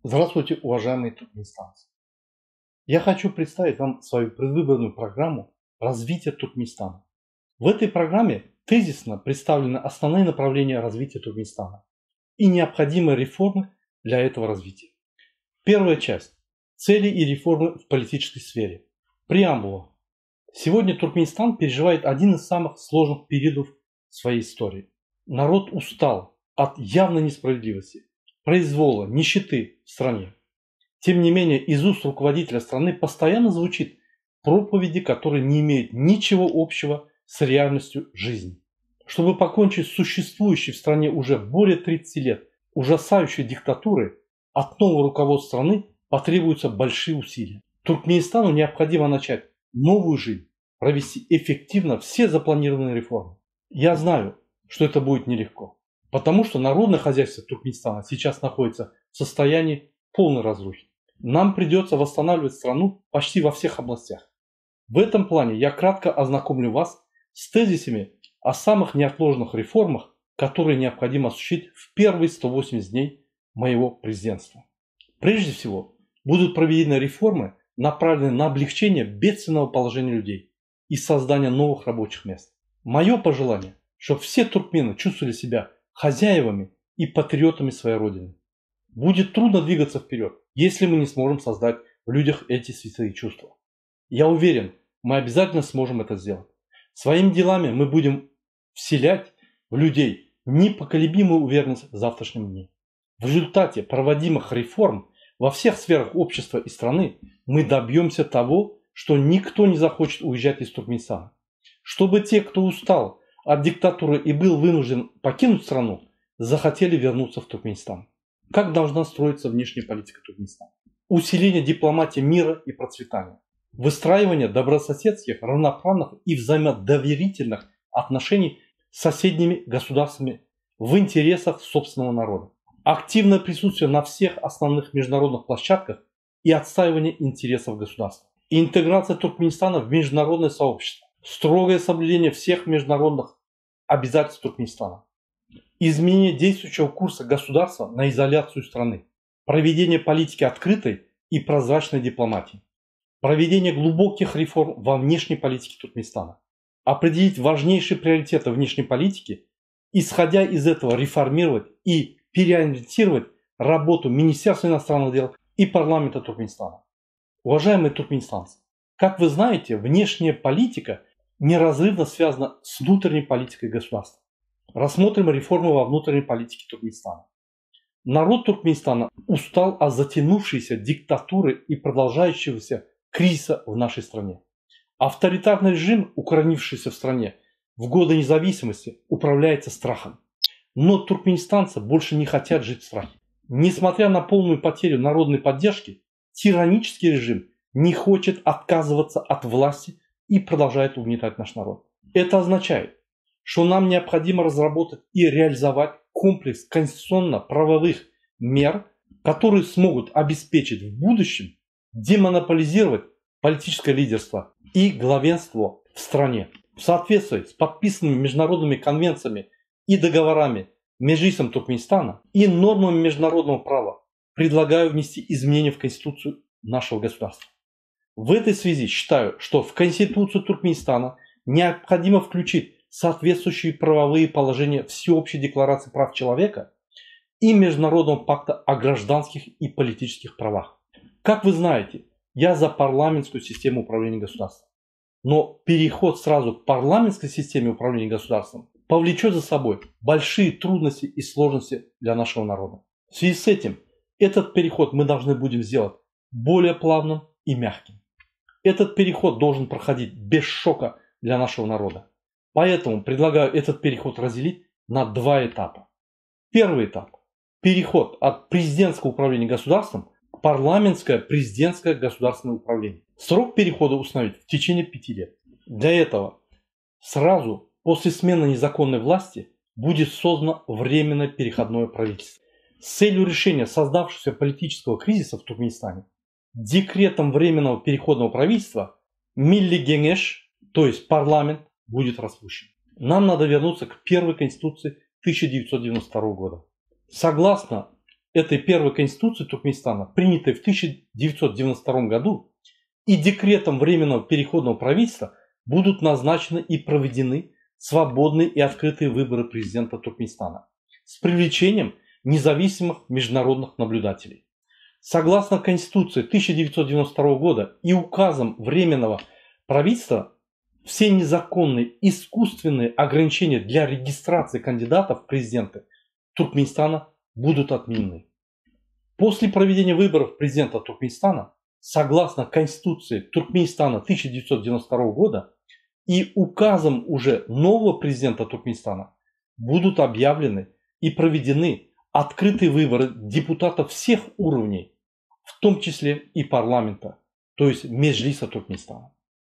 Здравствуйте, уважаемые туркменстанцы! Я хочу представить вам свою предвыборную программу развития Туркменистана. В этой программе тезисно представлены основные направления развития Туркменистана и необходимые реформы для этого развития. Первая часть. Цели и реформы в политической сфере. Преамбула. Сегодня Туркменистан переживает один из самых сложных периодов своей истории. Народ устал от явной несправедливости, произвола, нищеты в стране. Тем не менее, из уст руководителя страны постоянно звучит проповеди, которые не имеют ничего общего с реальностью жизни. Чтобы покончить с существующей в стране уже более 30 лет ужасающей диктатурой, от нового руководства страны потребуются большие усилия. Туркменистану необходимо начать новую жизнь, провести эффективно все запланированные реформы. Я знаю, что это будет нелегко. Потому что народное хозяйство Туркменистана сейчас находится в состоянии полной разрухи. Нам придется восстанавливать страну почти во всех областях. В этом плане я кратко ознакомлю вас с тезисами о самых неотложных реформах, которые необходимо осуществить в первые 180 дней моего президентства. Прежде всего, будут проведены реформы, направленные на облегчение бедственного положения людей и создание новых рабочих мест. Мое пожелание, чтобы все туркмены чувствовали себя хозяевами и патриотами своей родины. Будет трудно двигаться вперед, если мы не сможем создать в людях эти святые чувства. Я уверен, мы обязательно сможем это сделать. Своими делами мы будем вселять в людей непоколебимую уверенность в завтрашнем дне. В результате проводимых реформ во всех сферах общества и страны мы добьемся того, что никто не захочет уезжать из Туркменистана. Чтобы те, кто устал от диктатуры и был вынужден покинуть страну, захотели вернуться в Туркменистан. Как должна строиться внешняя политика Туркменистана? Усиление дипломатии мира и процветания. Выстраивание добрососедских, равноправных и взаимодоверительных отношений с соседними государствами в интересах собственного народа. Активное присутствие на всех основных международных площадках и отстаивание интересов государства. Интеграция Туркменистана в международное сообщество. Строгое соблюдение всех международных обязательств Туркменистана. Изменение действующего курса государства на изоляцию страны. Проведение политики открытой и прозрачной дипломатии. Проведение глубоких реформ во внешней политике Туркменистана. Определить важнейшие приоритеты внешней политики, исходя из этого реформировать и переориентировать работу Министерства иностранных дел и парламента Туркменистана. Уважаемые туркменистанцы, как вы знаете, внешняя политика неразрывно связана с внутренней политикой государства. Рассмотрим реформы во внутренней политике Туркменистана. Народ Туркменистана устал от затянувшейся диктатуры и продолжающегося кризиса в нашей стране. Авторитарный режим, укоренившийся в стране в годы независимости, управляется страхом. Но туркменистанцы больше не хотят жить в страхе. Несмотря на полную потерю народной поддержки, тиранический режим не хочет отказываться от власти и продолжает угнетать наш народ. Это означает, что нам необходимо разработать и реализовать комплекс конституционно-правовых мер, которые смогут обеспечить в будущем демонополизировать политическое лидерство и главенство в стране. В соответствии с подписанными международными конвенциями и договорами Меджлисом Туркменистана и нормами международного права предлагаю внести изменения в Конституцию нашего государства. В этой связи считаю, что в Конституцию Туркменистана необходимо включить соответствующие правовые положения Всеобщей декларации прав человека и Международного пакта о гражданских и политических правах. Как вы знаете, я за парламентскую систему управления государством. Но переход сразу к парламентской системе управления государством повлечет за собой большие трудности и сложности для нашего народа. В связи с этим этот переход мы должны будем сделать более плавным и мягким. Этот переход должен проходить без шока для нашего народа. Поэтому предлагаю этот переход разделить на два этапа. Первый этап – переход от президентского управления государством к парламентское президентское государственное управление. Срок перехода установить в течение 5 лет. Для этого сразу после смены незаконной власти будет создано временное переходное правительство. С целью решения создавшегося политического кризиса в Туркменистане декретом временного переходного правительства Милли Кеңеш, то есть парламент, будет распущен. Нам надо вернуться к первой конституции 1992 года. Согласно этой первой конституции Туркменистана, принятой в 1992 году, и декретом Временного переходного правительства будут назначены и проведены свободные и открытые выборы президента Туркменистана с привлечением независимых международных наблюдателей. Согласно Конституции 1992 года и указам Временного правительства, все незаконные искусственные ограничения для регистрации кандидатов в президенты Туркменистана будут отменены. После проведения выборов президента Туркменистана, согласно Конституции Туркменистана 1992 года и указам уже нового президента Туркменистана, будут объявлены и проведены открытые выборы депутатов всех уровней, в том числе и парламента, то есть Меджлиса Туркменистана.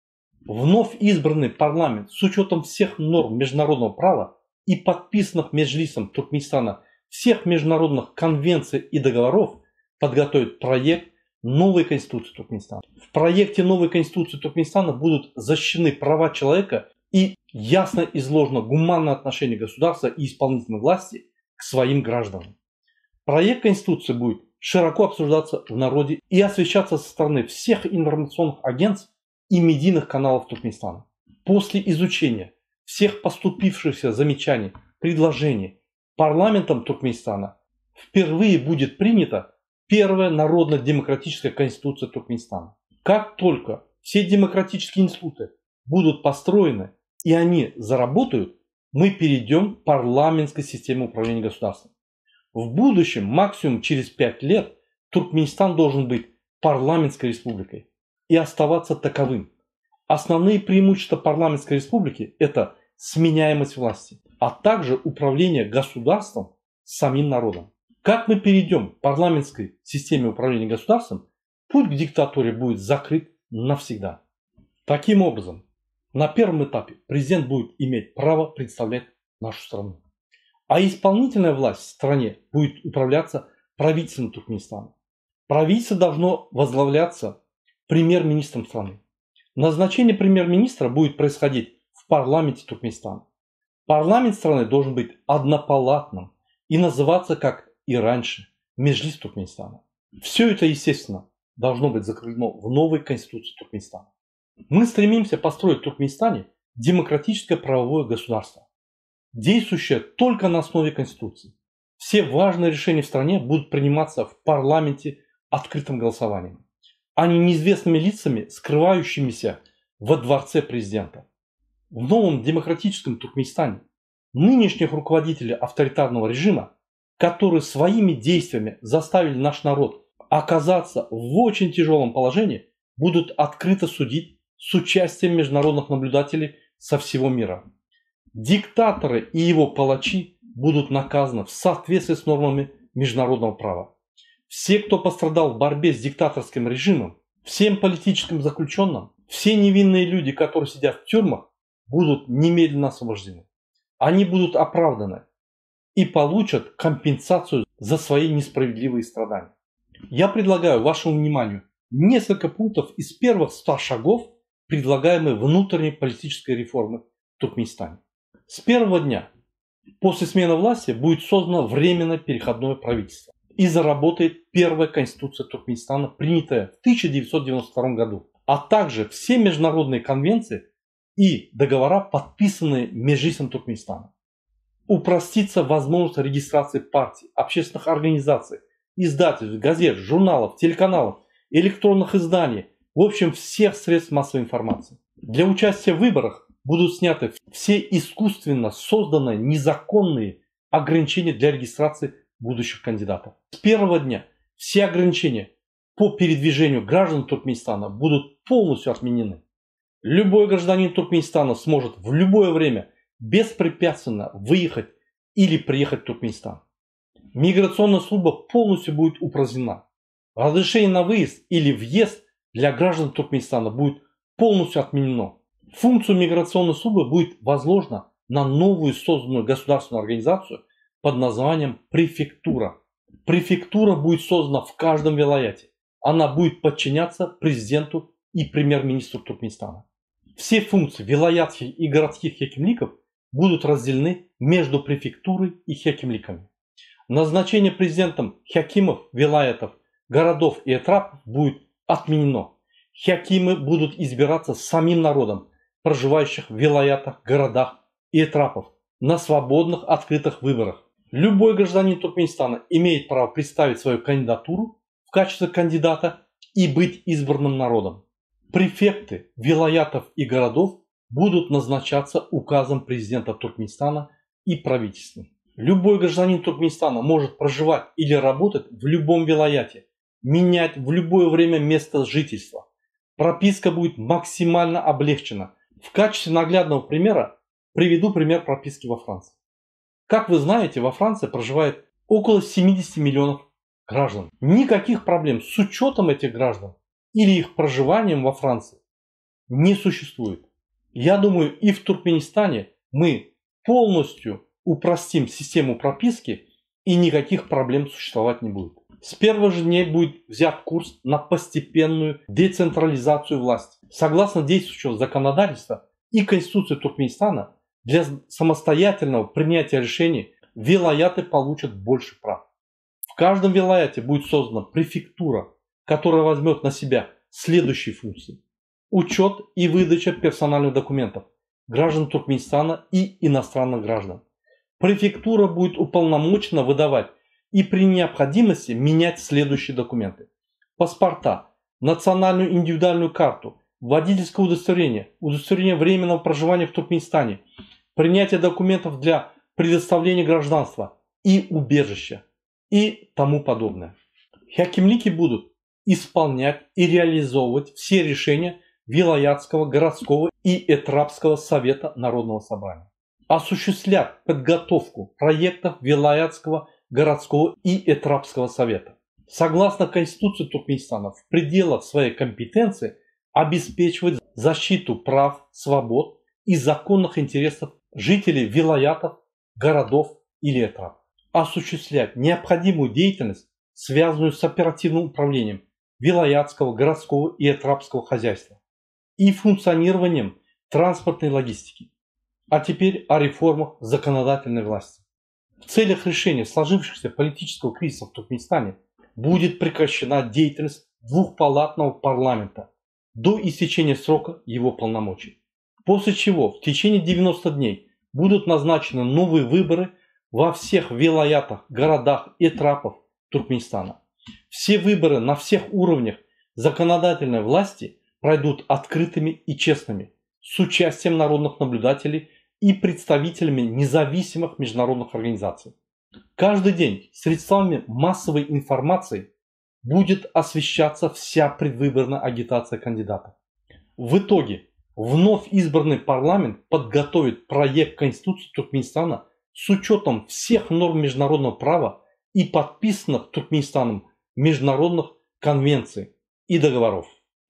Вновь избранный парламент с учетом всех норм международного права и подписанных Меджлисом Туркменистана всех международных конвенций и договоров подготовит проект новой Конституции Туркменистана. В проекте новой Конституции Туркменистана будут защищены права человека и ясно изложено гуманное отношение государства и исполнительной власти к своим гражданам. Проект Конституции будет широко обсуждаться в народе и освещаться со стороны всех информационных агентств и медийных каналов Туркменистана. После изучения всех поступившихся замечаний, предложений парламентом Туркменистана впервые будет принята первая народно-демократическая конституция Туркменистана. Как только все демократические институты будут построены и они заработают, мы перейдем к парламентской системе управления государством. В будущем, максимум через 5 лет, Туркменистан должен быть парламентской республикой и оставаться таковым. Основные преимущества парламентской республики – это сменяемость власти, а также управление государством самим народом. Как мы перейдем к парламентской системе управления государством, путь к диктатуре будет закрыт навсегда. Таким образом, на первом этапе президент будет иметь право представлять нашу страну, а исполнительная власть в стране будет управляться правительством Туркменистана. Правительство должно возглавляться премьер-министром страны. Назначение премьер-министра будет происходить в парламенте Туркменистана. Парламент страны должен быть однопалатным и называться, как и раньше, Меджлис Туркменистана. Все это, естественно, должно быть закреплено в новой конституции Туркменистана. Мы стремимся построить в Туркменистане демократическое правовое государство, действующее только на основе конституции. Все важные решения в стране будут приниматься в парламенте открытым голосованием, а не неизвестными лицами, скрывающимися во дворце президента. В новом демократическом Туркменистане нынешних руководителей авторитарного режима, которые своими действиями заставили наш народ оказаться в очень тяжелом положении, будут открыто судить с участием международных наблюдателей со всего мира. Диктаторы и его палачи будут наказаны в соответствии с нормами международного права. Все, кто пострадал в борьбе с диктаторским режимом, всем политическим заключенным, все невинные люди, которые сидят в тюрьмах, будут немедленно освобождены. Они будут оправданы и получат компенсацию за свои несправедливые страдания. Я предлагаю вашему вниманию несколько пунктов из первых 100 шагов предлагаемой внутренней политической реформы в Туркменистане. С первого дня после смены власти будет создано временное переходное правительство и заработает первая конституция Туркменистана, принятая в 1992 году, а также все международные конвенции и договора, подписанные Меджлисом Туркменистана. Упростится возможность регистрации партий, общественных организаций, издательств, газет, журналов, телеканалов, электронных изданий, в общем, всех средств массовой информации. Для участия в выборах будут сняты все искусственно созданные незаконные ограничения для регистрации будущих кандидатов. С первого дня все ограничения по передвижению граждан Туркменистана будут полностью отменены. Любой гражданин Туркменистана сможет в любое время беспрепятственно выехать или приехать в Туркменистан. Миграционная служба полностью будет упразднена. Разрешение на выезд или въезд для граждан Туркменистана будет полностью отменено. Функцию миграционной службы будет возложена на новую созданную государственную организацию под названием префектура. Префектура будет создана в каждом вилаяте. Она будет подчиняться президенту и премьер-министру Туркменистана. Все функции вилаятских и городских хекимликов будут разделены между префектурой и хекимликами. Назначение президентом хакимов, вилаятов, городов и этрапов будет отменено. Хакимы будут избираться самим народом, проживающих в вилаятах, городах и этрапов, на свободных открытых выборах. Любой гражданин Туркменистана имеет право представить свою кандидатуру в качестве кандидата и быть избранным народом. Префекты вилаятов и городов будут назначаться указом президента Туркменистана и правительством. Любой гражданин Туркменистана может проживать или работать в любом вилаяте, менять в любое время место жительства. Прописка будет максимально облегчена. В качестве наглядного примера приведу пример прописки во Франции. Как вы знаете, во Франции проживает около 70 миллионов граждан. Никаких проблем с учетом этих граждан или их проживанием во Франции не существует. Я думаю, и в Туркменистане мы полностью упростим систему прописки, и никаких проблем существовать не будет. С первых же дней будет взят курс на постепенную децентрализацию власти. Согласно действующего законодательства и Конституции Туркменистана, для самостоятельного принятия решений вилаяты получат больше прав. В каждом вилаяте будет создана префектура, которая возьмет на себя следующие функции: учет и выдача персональных документов граждан Туркменистана и иностранных граждан. Префектура будет уполномочена выдавать и при необходимости менять следующие документы: паспорта, национальную индивидуальную карту, водительское удостоверение, удостоверение временного проживания в Туркменистане, принятие документов для предоставления гражданства и убежища и тому подобное. Хакимлики будут исполнять и реализовывать все решения Вилаятского, городского и Этрапского совета Народного собрания, осуществлять подготовку проектов Вилаятского, городского и Этрапского совета. Согласно Конституции Туркменистана, в пределах своей компетенции обеспечивать защиту прав, свобод и законных интересов жителей вилаятов, городов или этрапов. Осуществлять необходимую деятельность, связанную с оперативным управлением вилаятского, городского и этрапского хозяйства и функционированием транспортной логистики. А теперь о реформах законодательной власти. В целях решения сложившихся политического кризиса в Туркменистане будет прекращена деятельность двухпалатного парламента до истечения срока его полномочий. После чего в течение 90 дней будут назначены новые выборы во всех вилаятах, городах и этрапов Туркменистана. Все выборы на всех уровнях законодательной власти пройдут открытыми и честными, с участием народных наблюдателей и представителями независимых международных организаций. Каждый день средствами массовой информации будет освещаться вся предвыборная агитация кандидатов. В итоге вновь избранный парламент подготовит проект Конституции Туркменистана с учетом всех норм международного права и подписанных Туркменистаном международных конвенций и договоров.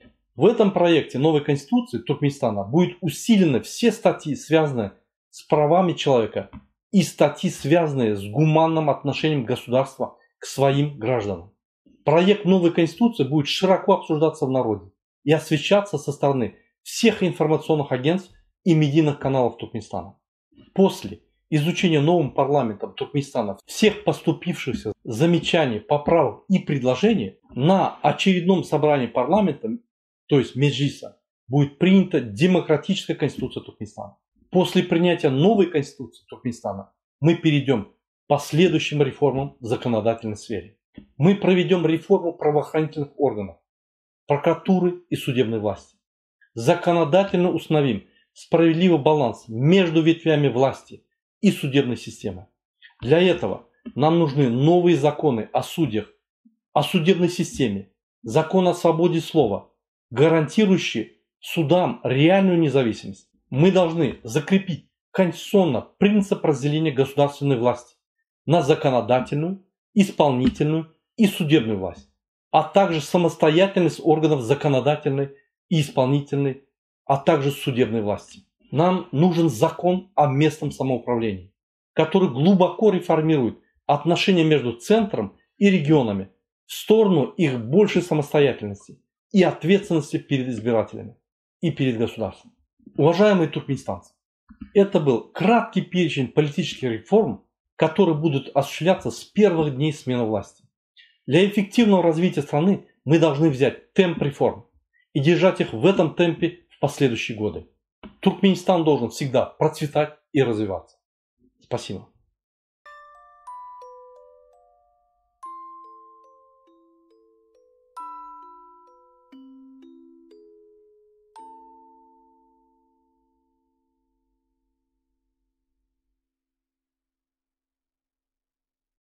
В этом проекте новой Конституции Туркменистана будут усилены все статьи, связанные с правами человека, и статьи, связанные с гуманным отношением государства к своим гражданам. Проект новой Конституции будет широко обсуждаться в народе и освещаться со стороны всех информационных агентств и медийных каналов Туркменистана. После изучения новым парламентом Туркменистана всех поступившихся замечаний, поправок и предложений на очередном собрании парламента, то есть Меджлиса, будет принята демократическая конституция Туркменистана. После принятия новой конституции Туркменистана мы перейдем к последующим реформам в законодательной сфере. Мы проведем реформу правоохранительных органов, прокуратуры и судебной власти. Законодательно установим справедливый баланс между ветвями власти и судебной системы. Для этого нам нужны новые законы о судьях, о судебной системе, закон о свободе слова, гарантирующие судам реальную независимость. Мы должны закрепить конституционно принцип разделения государственной власти на законодательную, исполнительную и судебную власть, а также самостоятельность органов законодательной и исполнительной, а также судебной власти. Нам нужен закон о местном самоуправлении, который глубоко реформирует отношения между центром и регионами в сторону их большей самостоятельности и ответственности перед избирателями и перед государством. Уважаемые туркменистанцы, это был краткий перечень политических реформ, которые будут осуществляться с первых дней смены власти. Для эффективного развития страны мы должны взять темп реформ и держать их в этом темпе в последующие годы. Туркменистан должен всегда процветать и развиваться. Спасибо.